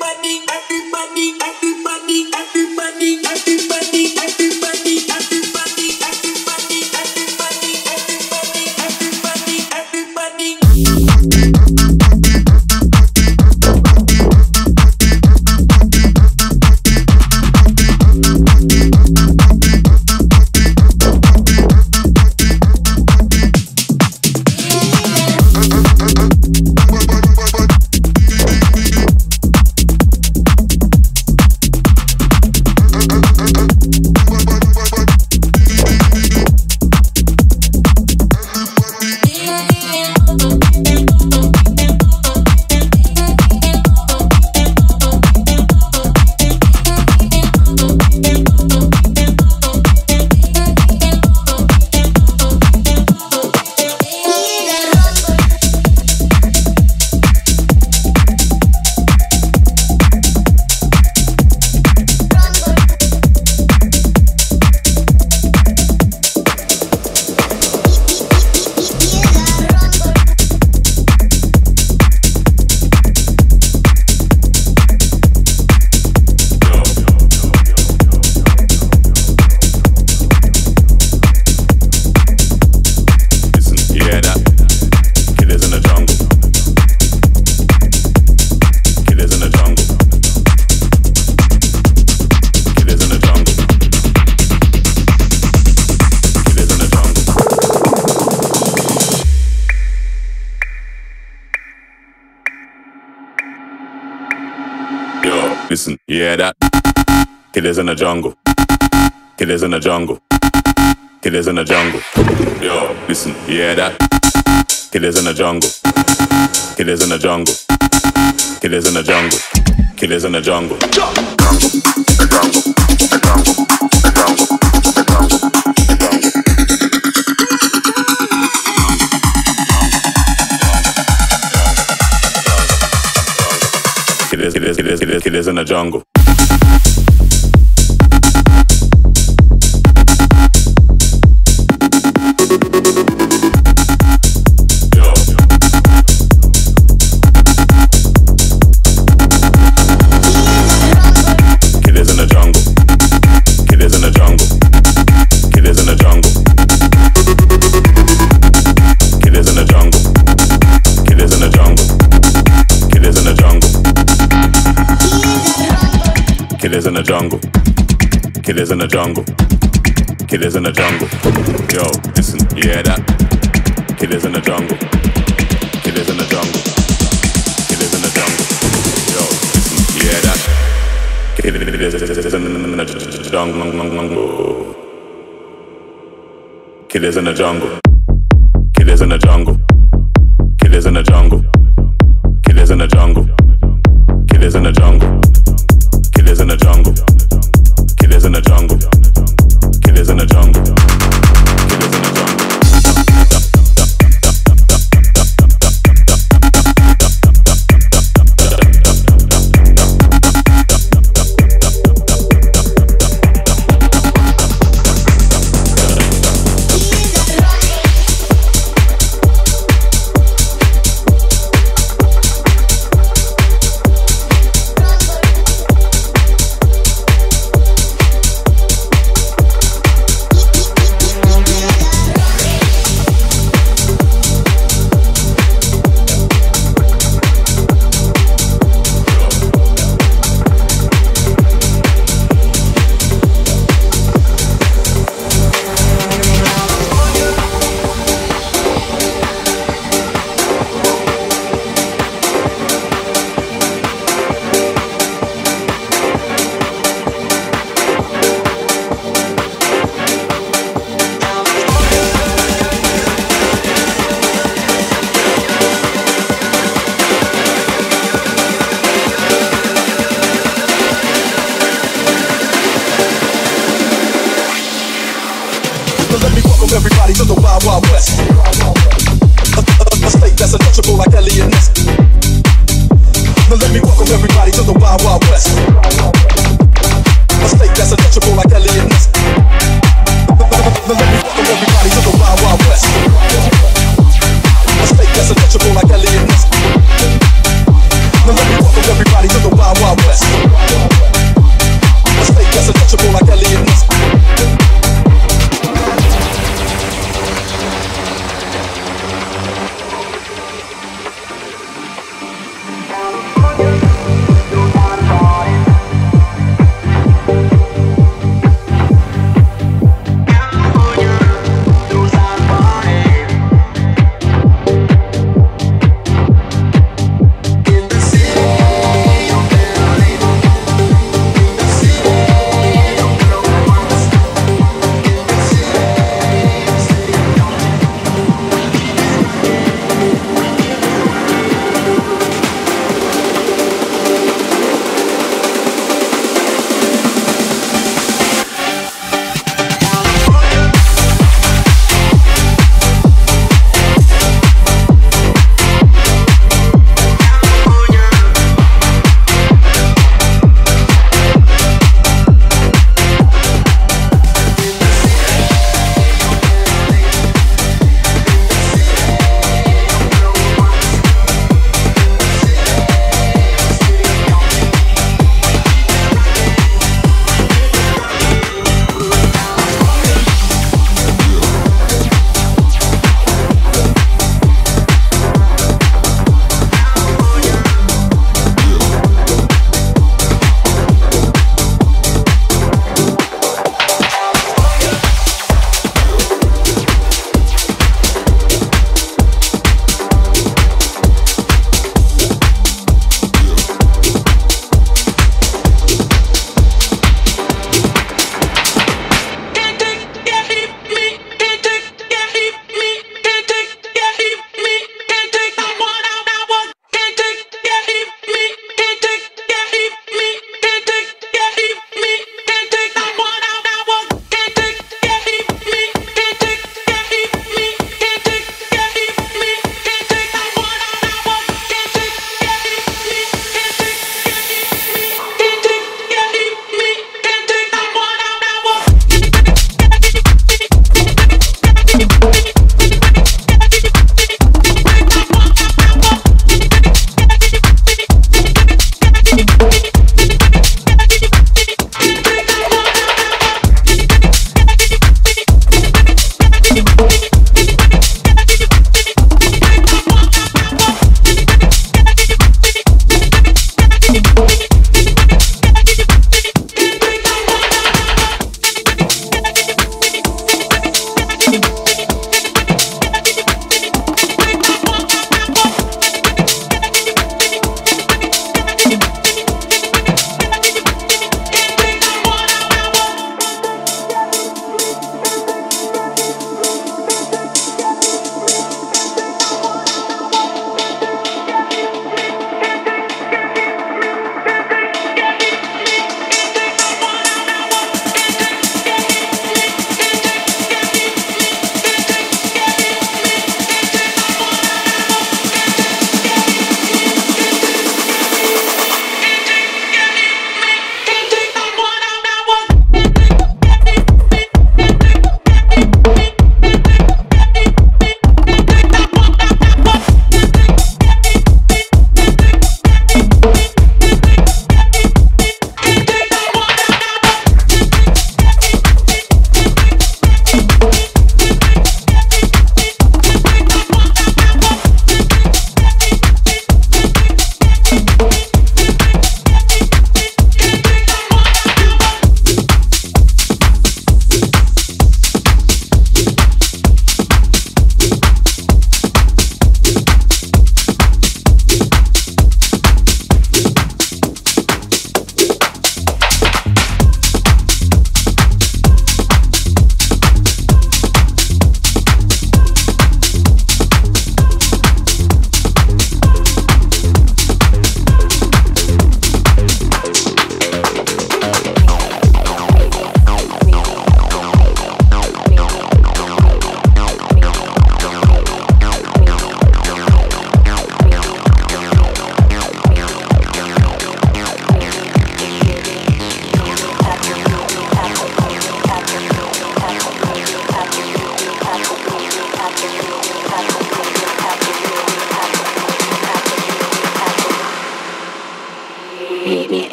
Listen, you hear that? Killers in the jungle. Killers in the jungle. Killers in the jungle. Yo, listen, you hear that? Killers in the jungle. Killers in the jungle. Killers in the jungle. Killers in the jungle. Killers in the jungle. Killers in the jungle. Killers in the jungle. Killers in the jungle. Yo, listen, you hear that? Killers in the jungle. Killers in the jungle. Killers in the jungle. Yo, listen, you hear that? Killers in the jungle. Killers in the jungle. Killers in the jungle. Killers in the jungle. Killers in the jungle. Killers in the jungle. Killers in the jungle. Killers in the jungle. Killers in the jungle. Killers in the jungle. Everybody to the Wild Wild West. A state that's untouchable like Elliot Ness. Now let me welcome everybody to the Wild Wild West. A state that's untouchable like Elliot Ness. Now let me welcome everybody to the Wild Wild West. A state that's untouchable like Elliot Ness. Now let me welcome everybody to the Wild Wild West.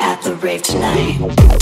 at the rave tonight.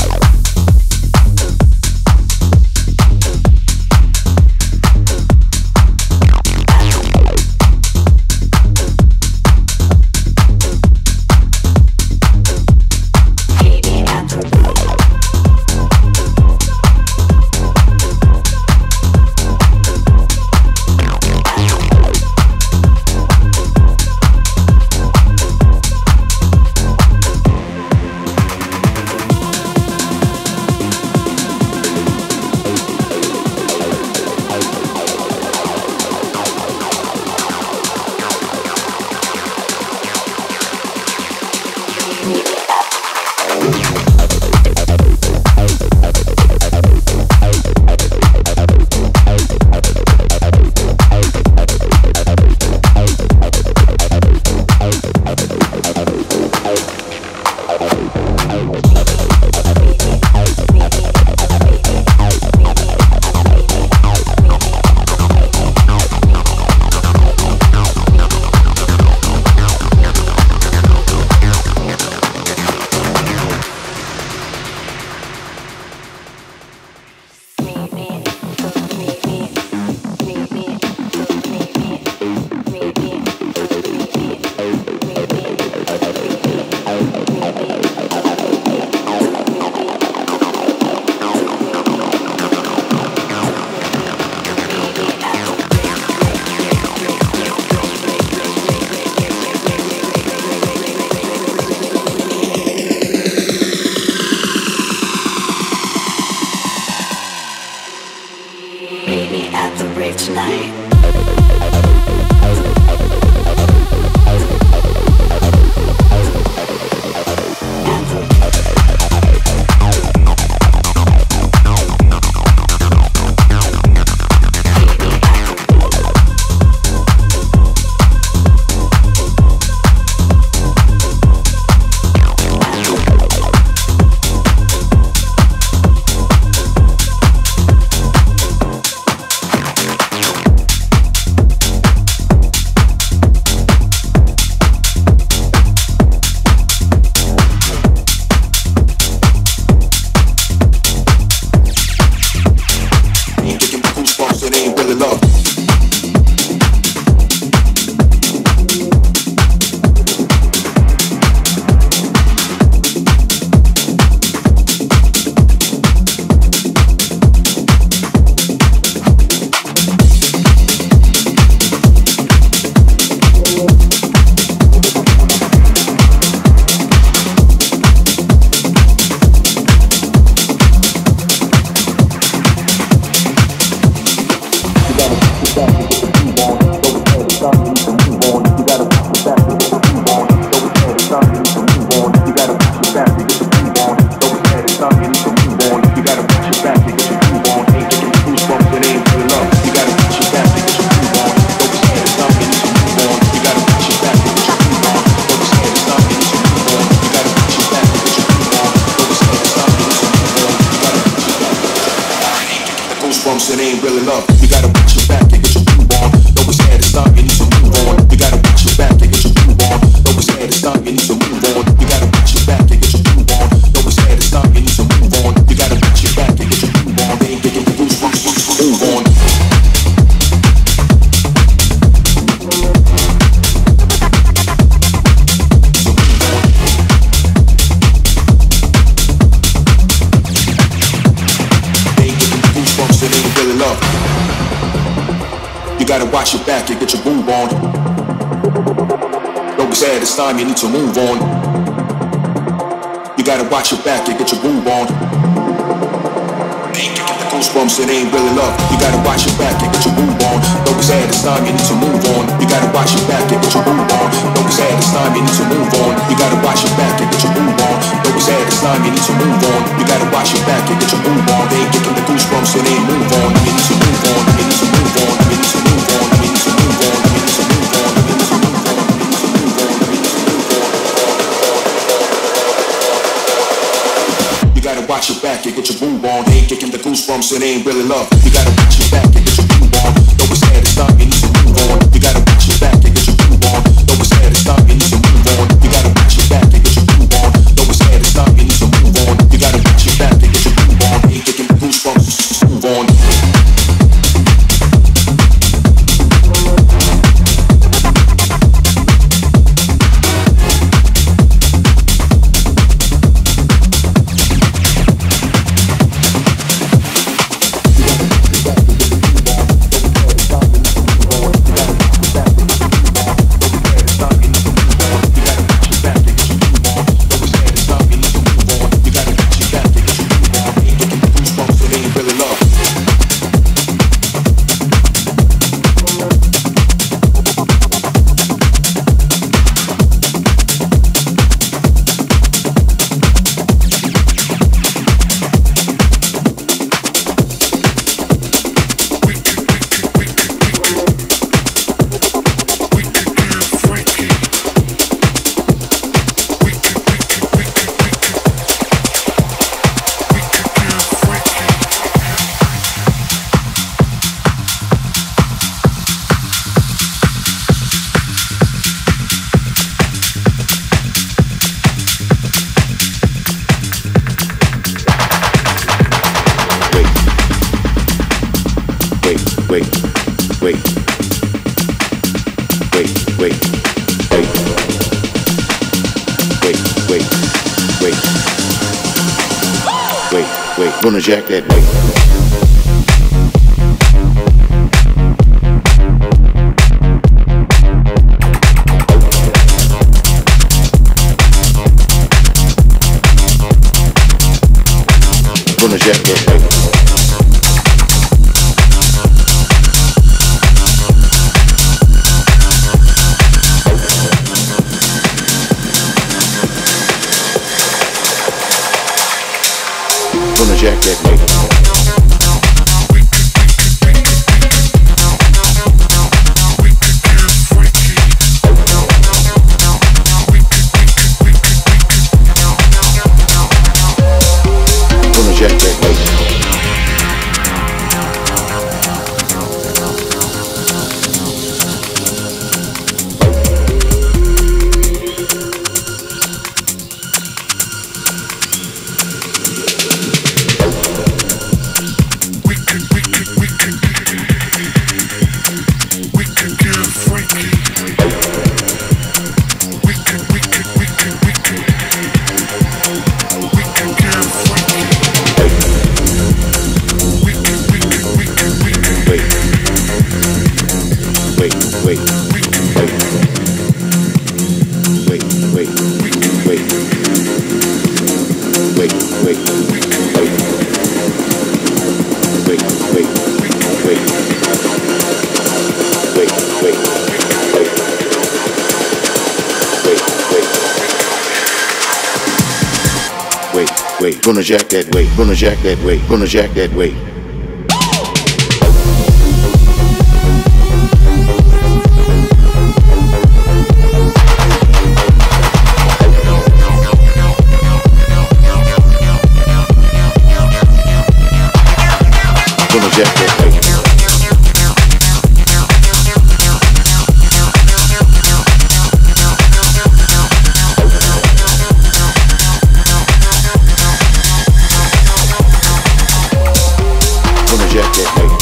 It ain't really love. You gotta watch your back and get your groove on. Don't be scared to stop, you need to move on. You gotta watch your back and get your groove on. Don't be scared to stop, you need to move on. You gotta watch your back and get your groove on. Don't be scared to stop, you need to move on. You gotta watch your back and get your groove on. They ain't getting the goosebumps, move on. You gotta watch your back and get your groove on. Don't be sad, it's time, you need to move on. You gotta watch your back and get your groove on. Ain't getting the goosebumps, it ain't really love. You gotta watch your back and get your groove on. Don't be sad, it's time, you need to move on. You gotta watch your back and get your groove on. Don't be sad, it's time, you need to move on. You gotta watch your back and get your groove on. Don't be sad, it's time, you need to move on. You gotta watch your back and get your groove on. They ain't getting the goosebumps, it ain't move on. You need to move on, you need to move on, you need to move on, you need to move on, you need to move on, you need to move on, you need to move on, you need to move on. You gotta watch your back and get your groove on. They ain't getting the goosebumps, it ain't really love. You gotta watch your back and get your groove on. Don't be scared to stop, you need to move on. You gotta watch your back and get your groove on. Don't be scared to stop, you need to move on. You gotta watch your back and get your groove on. Don't be scared to stop, you Gonna jack that weight. Gonna jack that weight. Gonna jack that weight. Jack that weight. Gonna jack that weight, gonna jack that weight, gonna jack that weight. Gonna jack that weight. Jack that weight.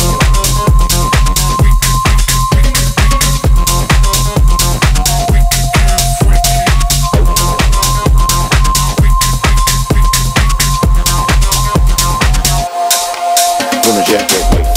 Gonna jack that weight.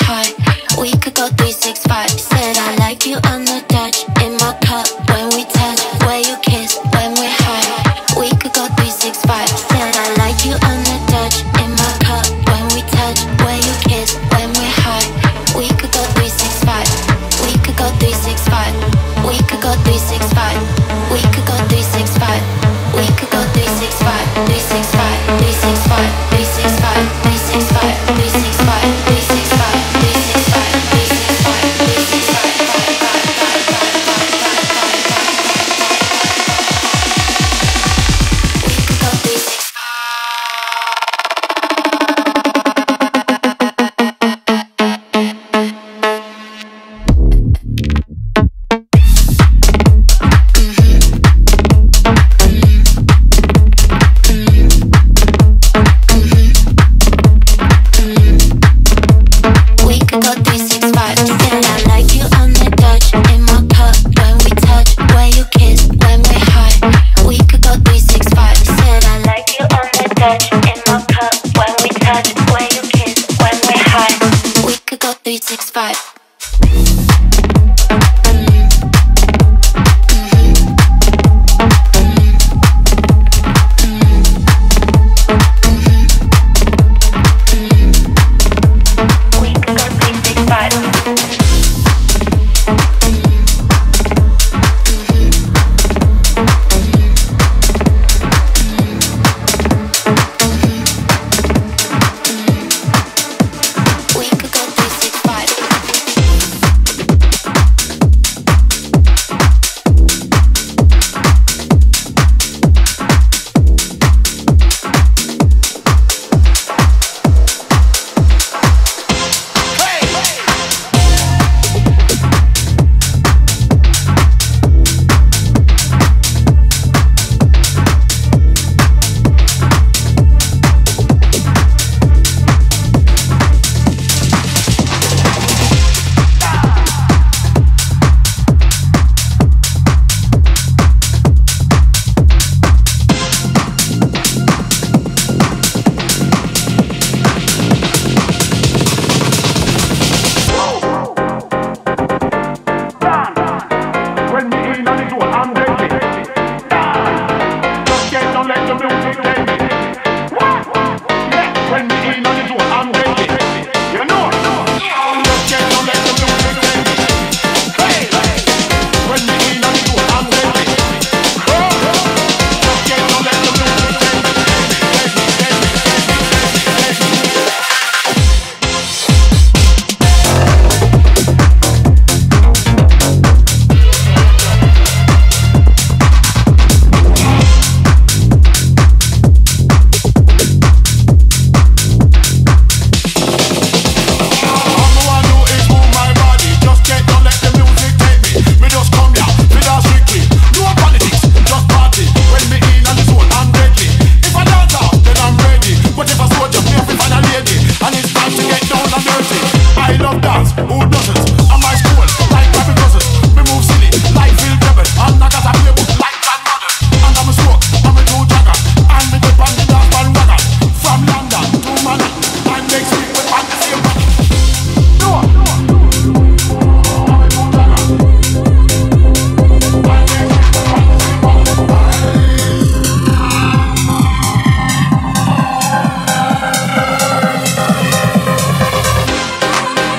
high. We could go 365. Said I like you on the Dutch in my cup when we touch. Where you kiss when we're high. We could go 365. Said I like you on the Dutch in my cup when we touch. Where you kiss when we're high. We could go 365. We could go 365. We could go 365. We could go 365. We could go 365. 365. 365. 365. 365. 365. 365.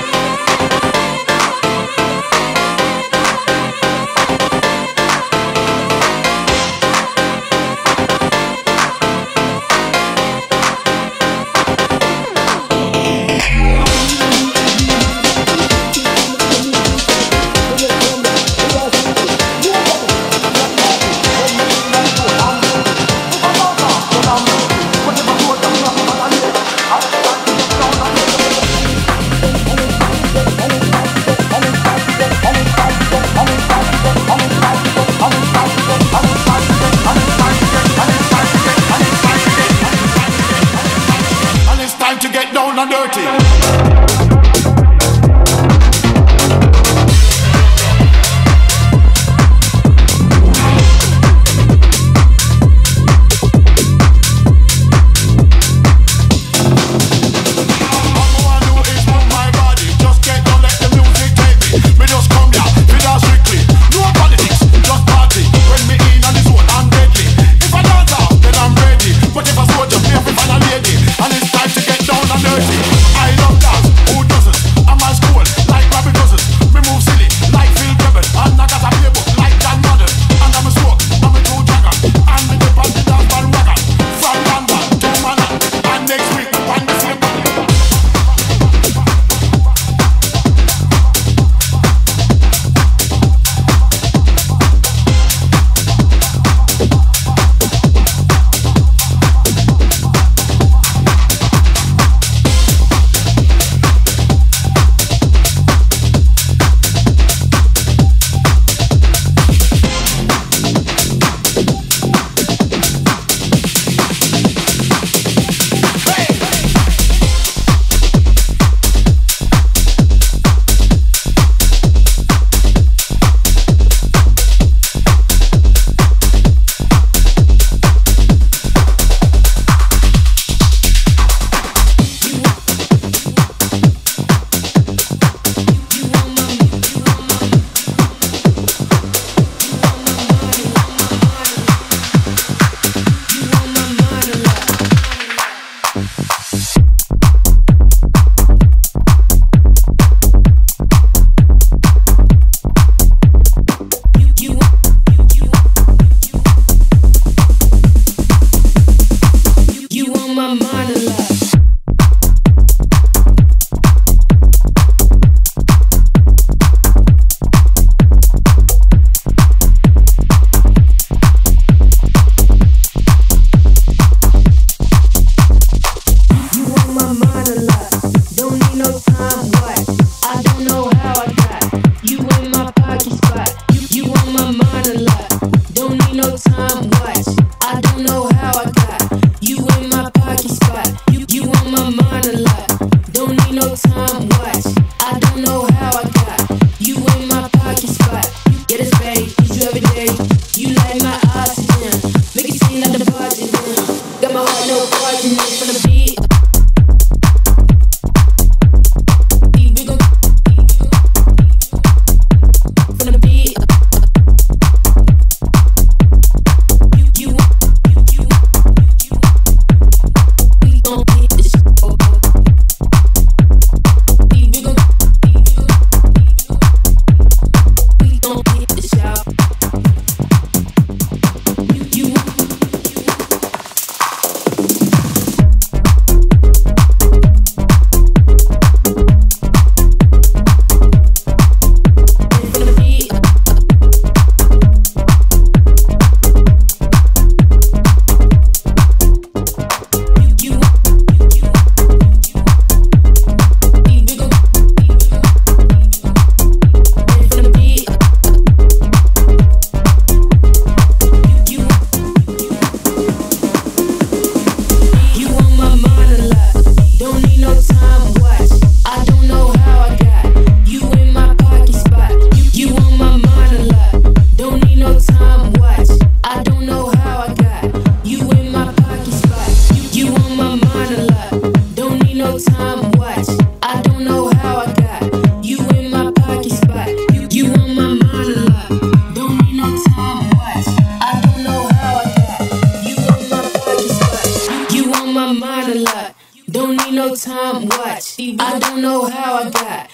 365.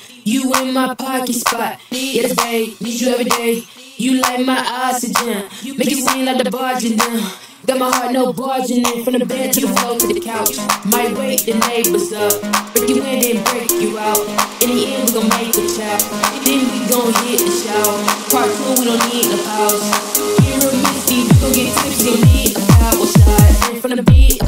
You in my pocket spot. Yeah, babe, need you every day. You like my oxygen. Make it seem like the barging down. Got my heart no barging in. From the bed to the floor to the couch. Might wake the neighbors up. Break you in, then break you out. In the end, we gon' make a child. Then we gon' hit the shower. Part 2, we don't need no pause. Get real misty, we gon' get tipsy. Gon' need a power shot. And from the beat.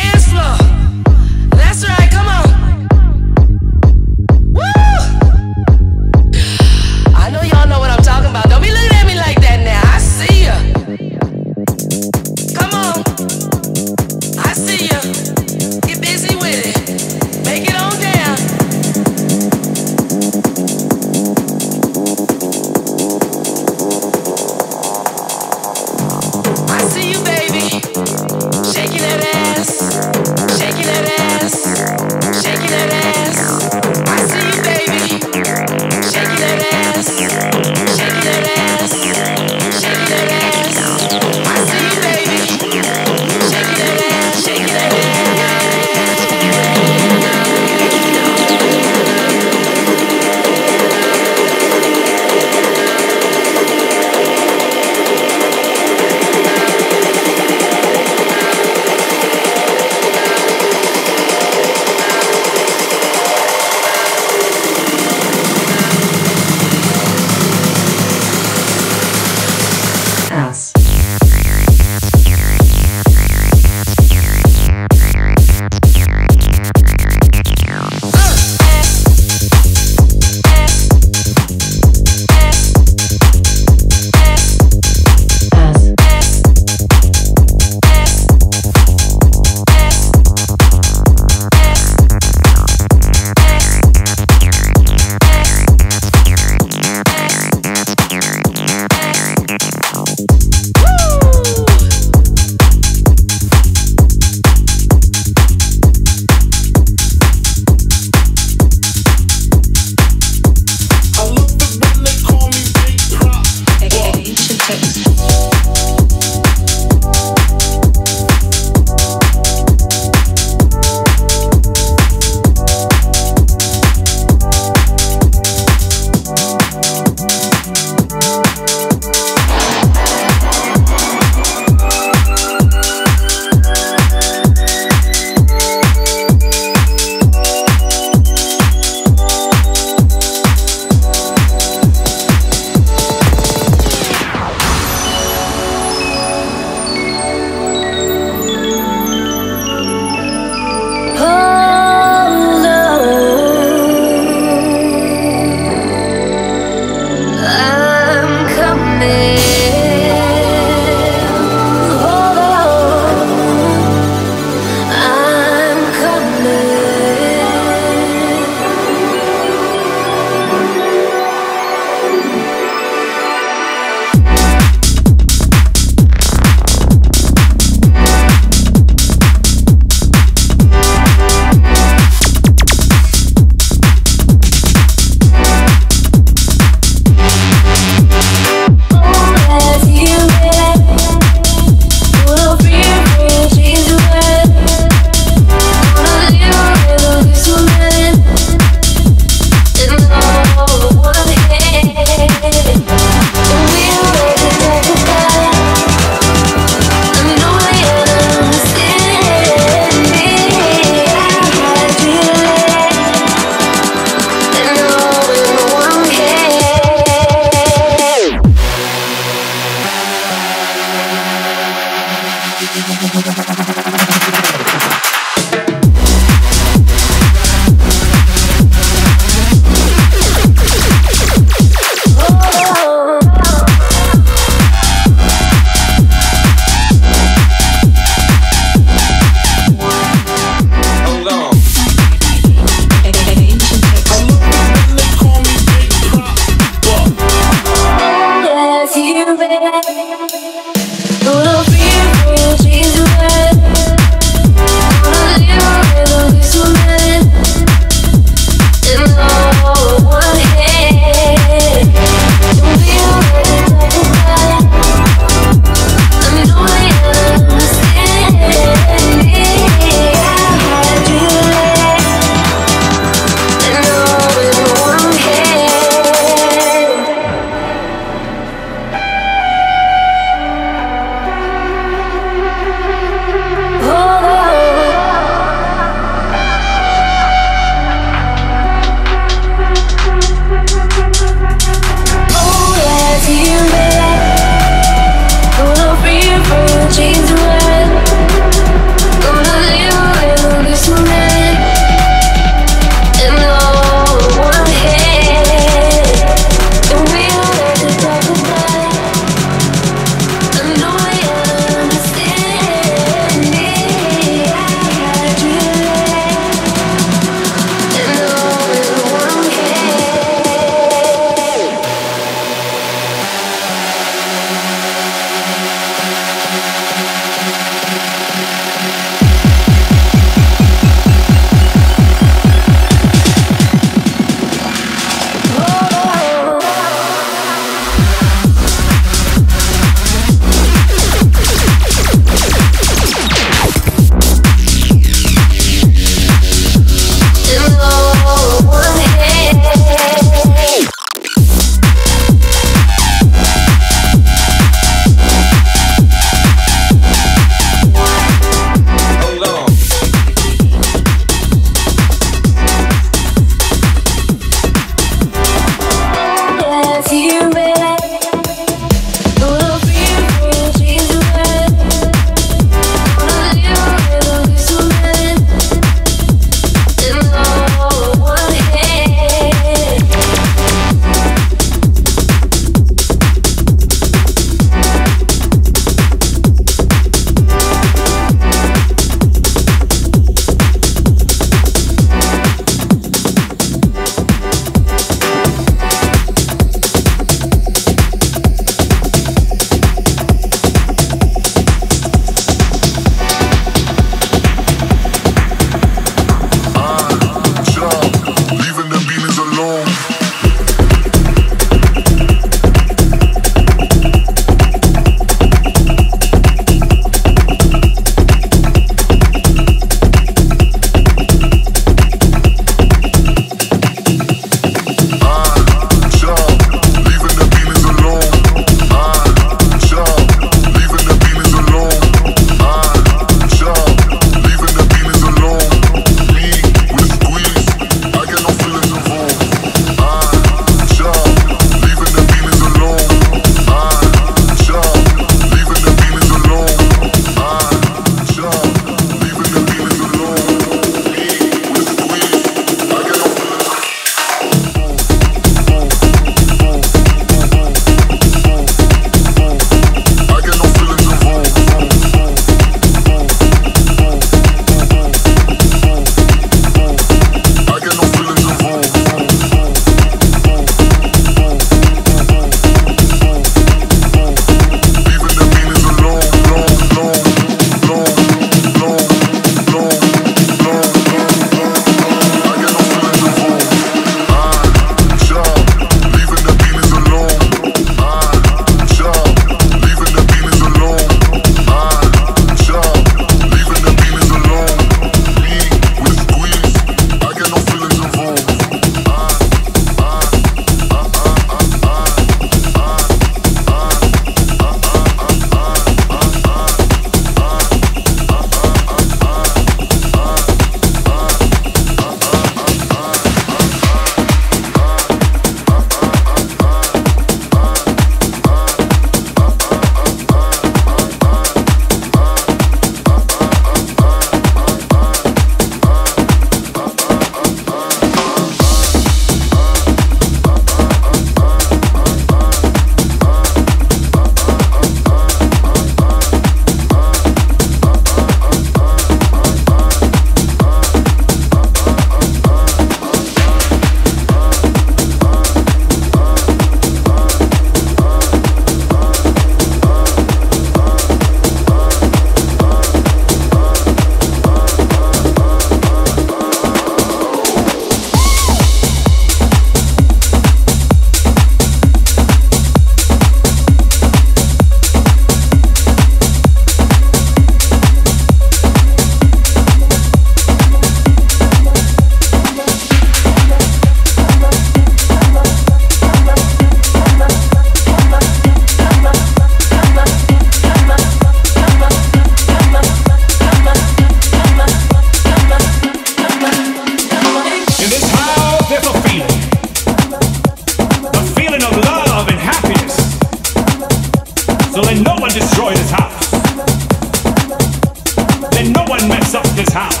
this house.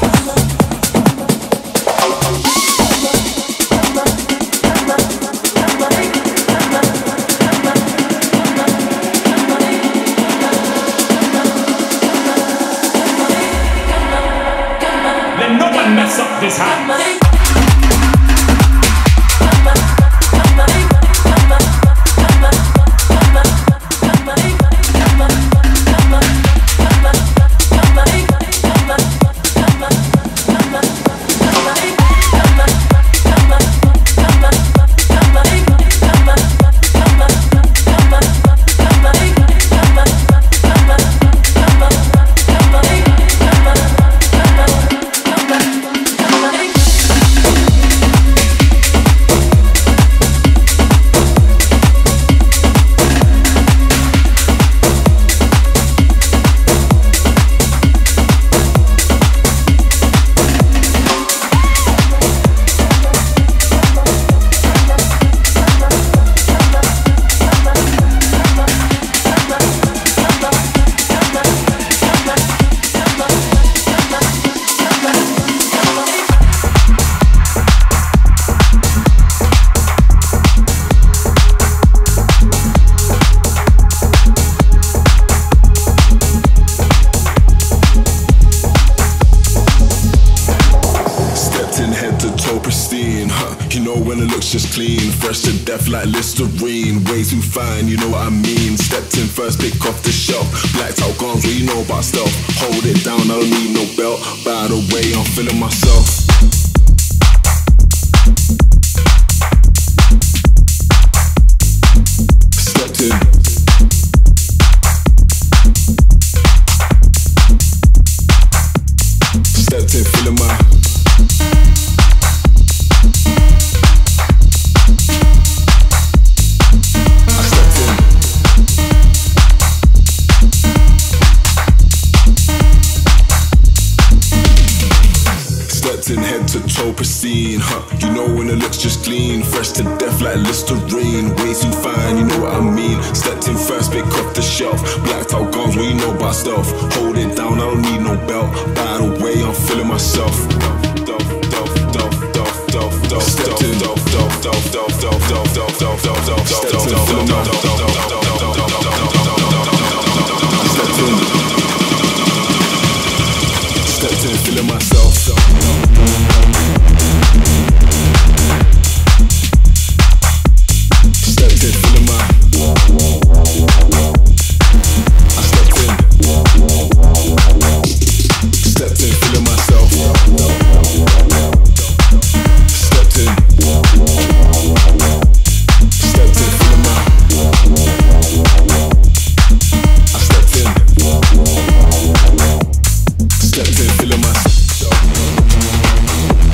Let no one mess up this house. Just clean, fresh to death like Listerine. Way too fine, you know what I mean. Stepped in first, pick off the shelf. Blacked out guns, what you know about stealth. Hold it down, I don't need no belt. By the way, I'm feeling myself. Stepped in. Stepped in, feeling my. Head to toe pristine, you know when it looks just clean. Fresh to death like Listerine. Way too fine, you know what I mean. Stepped in first, pick off the shelf. Blacked out guns, what you know about stealth. Hold it down, I don't need no belt. By the way, I'm feeling myself. Stepped in. Stepped in, feeling myself. Stepped in, feeling my. I stepped in. Stepped in, feeling myself. Stepped in. Stepped in, feeling my. I stepped in. Stepped in, feeling myself.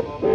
Thank